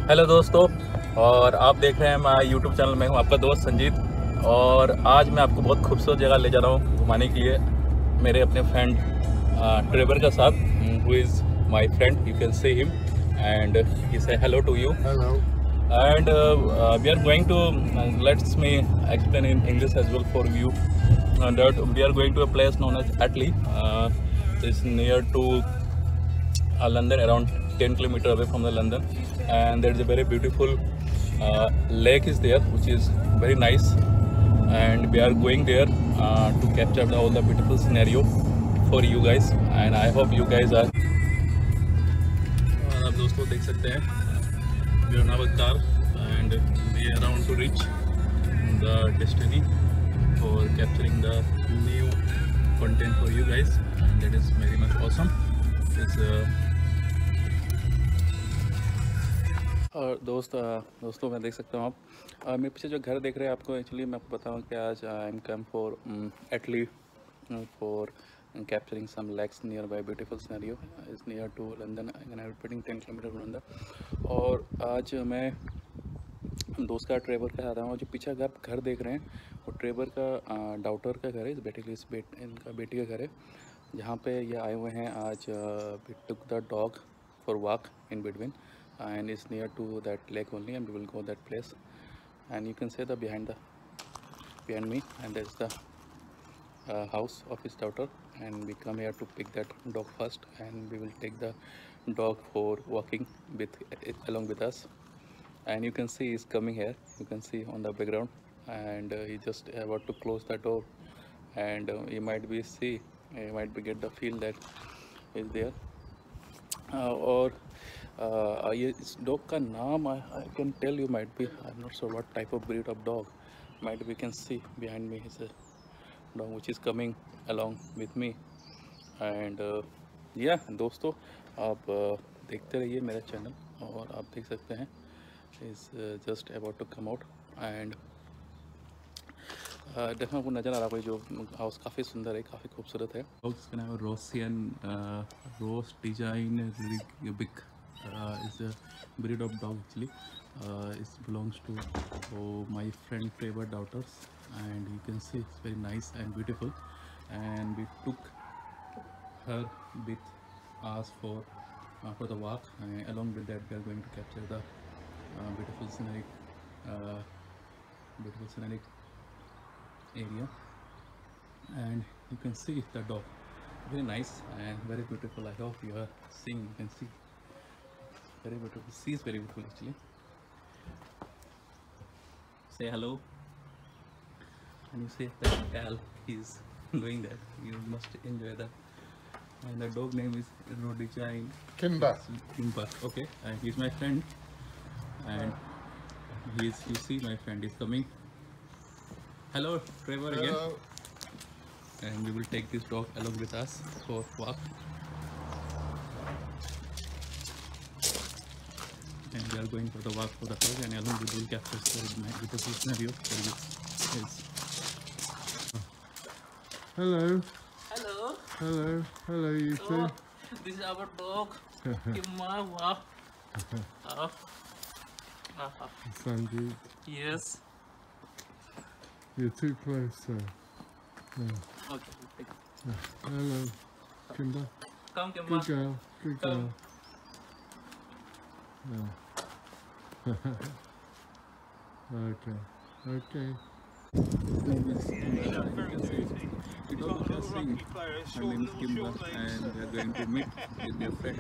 Hello दोस्तों, और आप देख रहे हैं हमारा यूट्यूब चैनल में हूँ आपका दोस्त संजीत। और आज मैं आपको बहुत खूबसूरत जगह ले जा रहा हूँ घुमाने के लिए मेरे अपने फ्रेंड ट्रेवर के साथ, who is my friend, you can see him and he say hello to you. Hello. And we are going to let's me explain in English as well for you, that we are going to a place known as Yately. It's near to London, around 10 kilometers away from the London, and there is a very beautiful lake is there, which is very nice, and we are going there to capture all the beautiful scenario for you guys, and I hope you guys are। आप दोस्तों देख सकते हैं, we are now a car and we are around to reach the destiny for capturing the new content for you guys, and that is very much awesome. It's और दोस्तों मैं देख सकता हूँ आप मेरे पीछे जो घर देख रहे हैं आपको, एक्चुअली मैं आपको बताऊँ कि आज I am come for Atley for capturing some lakes nearby beautiful scenario is near to London, 10 kilometre from London. और आज मैं दोस्त का ट्रेवर का आता हूँ। जो पीछे आप घर देख रहे हैं वो ट्रेवर का डॉटर का घर है, इनका बेटी का घर है, जहाँ पे ये आए हुए हैं आज। We took the dog for walk in between and it's near to that lake only, and we will go that place, and you can see the behind me, and there's the house of his daughter, and we come here to pick that dog first, and we will take the dog for walking along with us. And you can see he's coming here, you can see on the background, and he just about to close the door, and you might be get the feel that is there। और ये इस dog का नाम I can tell you, might be I am not sure what type of breed of dog, might be can see behind me is a dog which is coming along with me. And yeah दोस्तों, आप देखते रहिए मेरा channel, और आप देख सकते हैं is just about to come out. And देखना आपको नज़र आ रहा है जो हाउस काफ़ी सुंदर है, काफ़ी खूबसूरत है। उसका नाम है Rhodesian ridgeback, is a breed of dog actually. It belongs to my friend Trevor daughters, and you can see it's very nice and beautiful, and we took her with us for the walk, and along with that we are going to capture the beautiful scenic area, and you can see the dog, very nice and very beautiful. I hope you are seeing, you can see very beautiful. She is very beautiful actually. Say hello, and you say that Cal is doing that. You must enjoy that. And the dog name is Rhodesian Kimber. Okay, and he's my friend, and you see my friend is coming. Hello Trevor. Hello. Again, and we will take this dog along with us for walk, and we are going for the walk for the dog, and along with will capture my beautiful scenario for this is. Hello. Hello. Hello. Hello, you two. Oh, this is our dog. Kimma. Wow. Sandy, Yes. you're too close, sir. Yeah. Okay. Take. Hello. Kimber. Come, Kimma. Good girl. Good girl. Come. Yeah. Okay. Okay. My name is Kimba, and we are going to meet with your friend.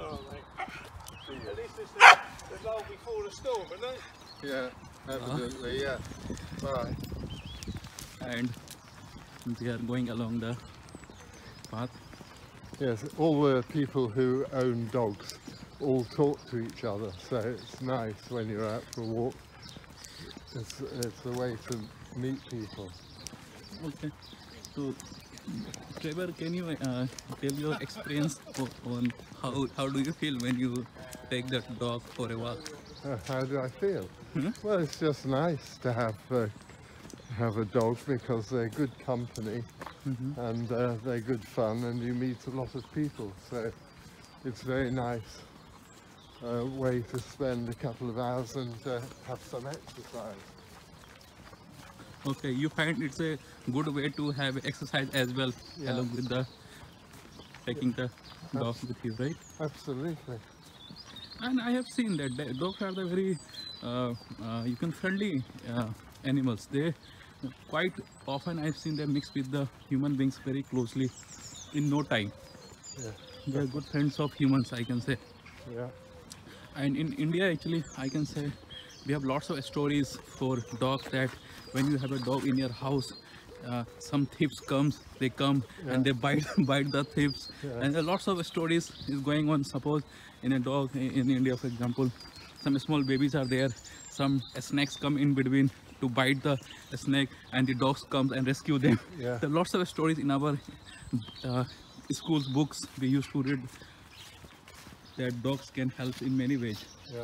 At least it's the lull before the storm, isn't it? Yeah, evidently, yeah. Bye. And we are going along the path. Yes, all the people who own dogs all talk to each other, so it's nice when you're out for a walk. It's a way to meet people. Okay. So, Trevor, can you tell your experience on how do you feel when you take that dog for a walk? How do I feel? Hmm? Well, it's just nice to have a dog because they're good company, and they're good fun, and you meet a lot of people, so it's very nice. way to spend a couple of hours and have some exercise. Okay, you find it's a good way to have exercise as well, Yeah. along with the taking the dog with you, right? Absolutely. And I have seen that dogs are the very you can friendly animals. They quite often I've seen them mix with the human beings very closely in no time. Yeah. They are good friends of humans, I can say. Yeah. And in India, actually, I can say we have lots of stories for dogs that when you have a dog in your house, some thieves they come and they bite bite the thieves, Yeah. and there are lots of stories is going on. Suppose in a dog in India, for example, some small babies are there, some snakes come in between to bite the snake, and the dogs comes and rescue them. Yeah. There are lots of stories in our uh, schools books we used to read that dogs can help in many ways. Yeah.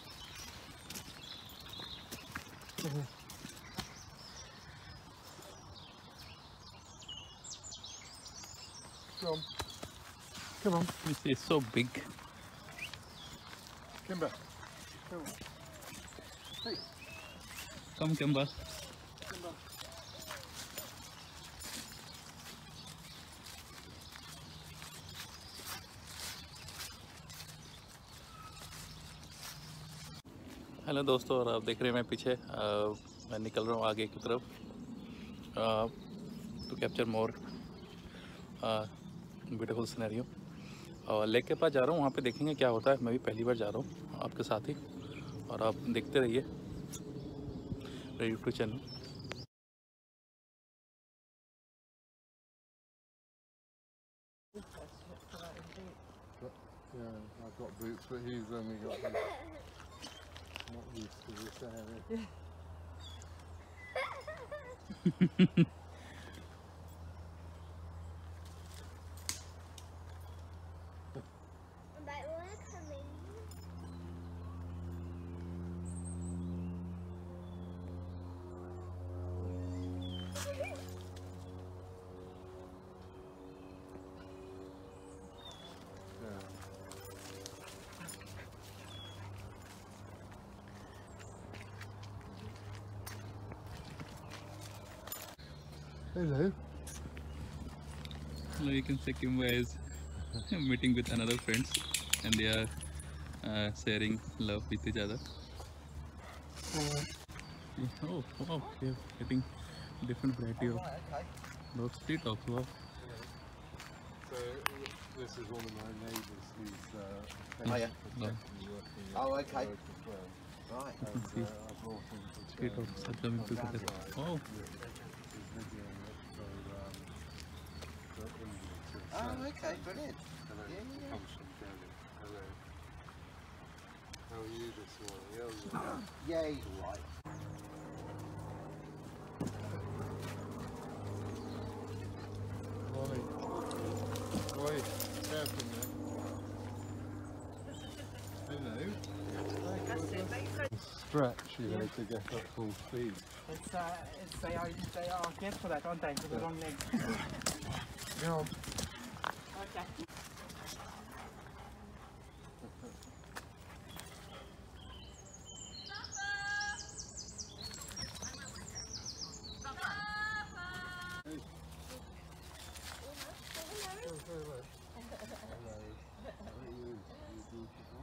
Come on. Come on. You see, it's so big. Kimber. Come on. Hey. Come, Kimber. Kimber. Hello दोस्तों, और आप देख रहे हैं मैं पीछे मैं निकल रहा हूँ आगे की तरफ to capture more beautiful scenario. और लेक के पास जा रहा हूँ, वहाँ पे देखेंगे क्या होता है। मैं भी पहली बार जा रहा हूँ आपके साथ ही, और आप देखते रहिए YouTube channel. Yeah, I've got boots, but he's only got boots. Not used to this area. Hello. Now you can see Kimber is meeting with another friends, and they are sharing love with each other. Oh, wow, they are getting different variety of dogs, street dogs. Wow. So this is one of my neighbours who's Oh, yeah. Wow. Oh, okay. Right. Right. And see. I brought him to Street China. dogs are coming together. Oh, He's videoing it for India to Oh, send. okay, brilliant. Hello. Yeah, yeah. Comes from Delhi. Hello. How are you this morning? Yeah, he's all right. Morning. Oi, careful now. Hello. Stretch, you know, to get up full speed. They are good for that, aren't they? For the long legs. Come on. Okay. Hello. How are you? You beautiful?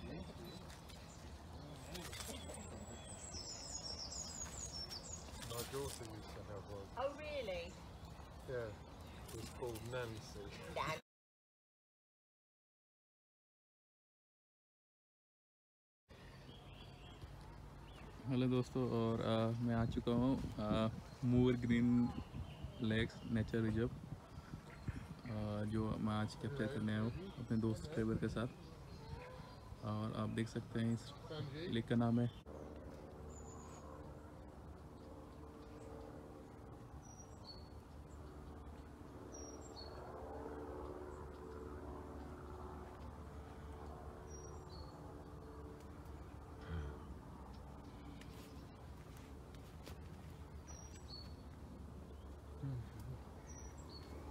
My daughter used to have one. Oh, really? Yeah. It was called Nancy. Hello दोस्तों, और मैं आ चुका हूँ Moor Green Lakes Nature Reserve, जो मैं आज capture करने आया हूँ अपने दोस्त ट्रेवर के साथ। और आप देख सकते हैं इस लेक का नाम है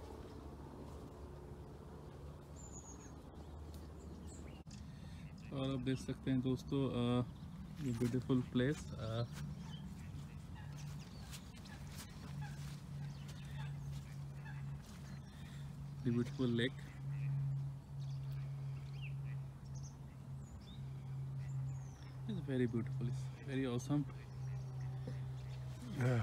और आप देख सकते हैं दोस्तों ये beautiful place, the beautiful lake. It's very beautiful, it's very awesome. Yeah.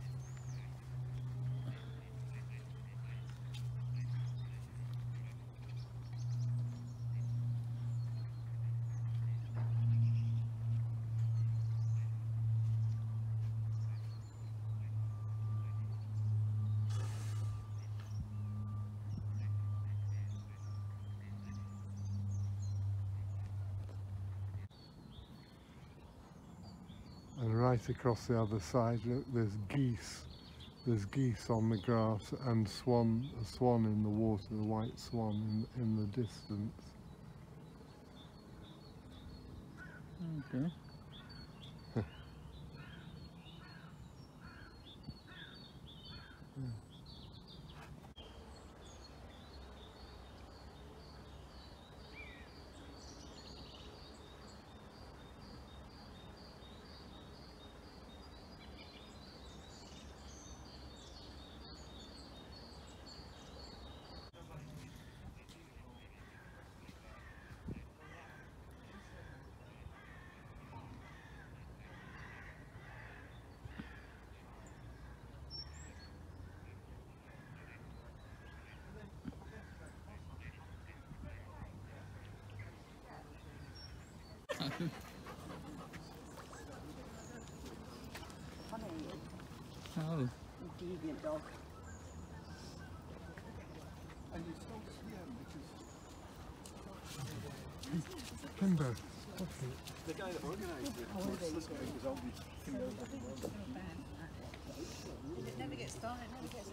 And right across the other side, look, there's geese. There's geese on the grass and a swan in the water, the white swan in the distance. Okay. Oh. Deviant dog. And it's so slim because Kimber. the guy that organised it was this guy was always It never gets started, it never gets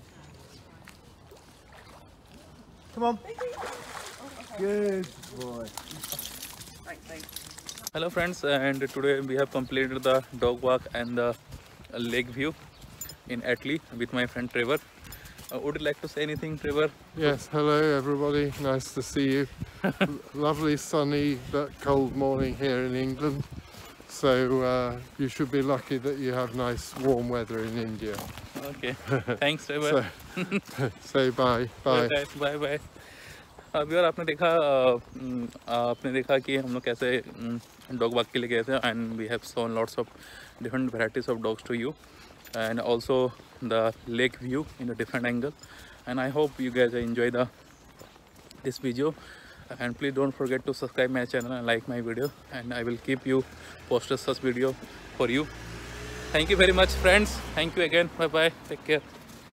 out. Come on. Good boy. Right, thanks. Hello friends, and today we have completed the dog walk and the lake view in Yately with my friend Trevor. Would you like to say anything, Trevor? Yes, hello everybody, nice to see you. Lovely sunny but cold morning here in England. So you should be lucky that you have nice warm weather in India. Okay, thanks Trevor. Say bye. Bye. Bye bye. अभी और आपने देखा कि हम लोग कैसे dog walk के लिए गए थे, and we have shown lots of different varieties of dogs to you, and also the lake view in a different angle. And I hope you guys enjoy this video, and please don't forget to subscribe my channel and like my video, and I will keep you posted such video for you. Thank you very much friends, thank you again, bye bye, take care.